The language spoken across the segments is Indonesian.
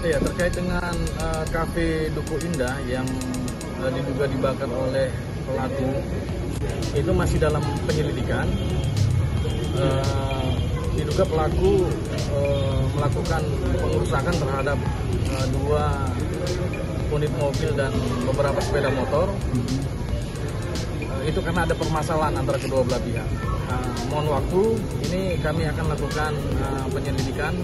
Ya, terkait dengan kafe Duku Indah yang diduga dibakar oleh pelaku, itu masih dalam penyelidikan. Diduga pelaku melakukan pengerusakan terhadap 2 unit mobil dan beberapa sepeda motor. Itu karena ada permasalahan antara kedua belah pihak. Mohon waktu, ini kami akan lakukan penyelidikan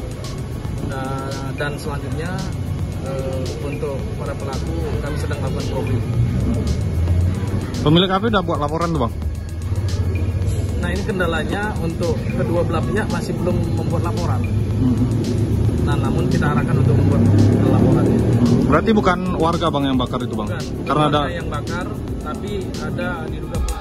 dan selanjutnya untuk para pelaku kami sedang melakukan probing. Pemilik kafe udah buat laporan tuh, Bang? Nah, ini kendalanya untuk kedua belah pihak masih belum membuat laporan. Nah, namun kita arahkan untuk membuat laporan. Berarti bukan warga, Bang, yang bakar itu, Bang? Bukan, karena ada yang bakar, tapi ada diduga pelaku.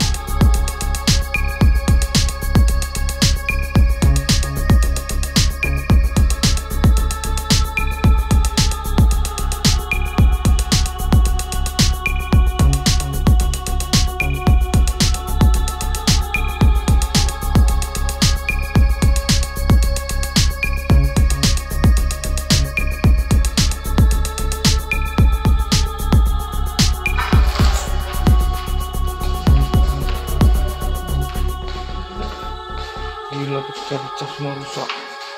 gila, pecah-pecah semua rusak.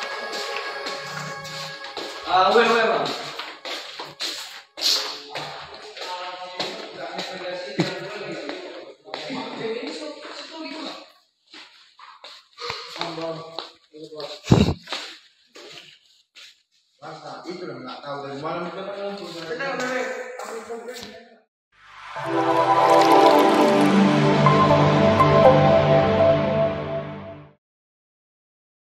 Bang. Itu nggak tahu dari mana kita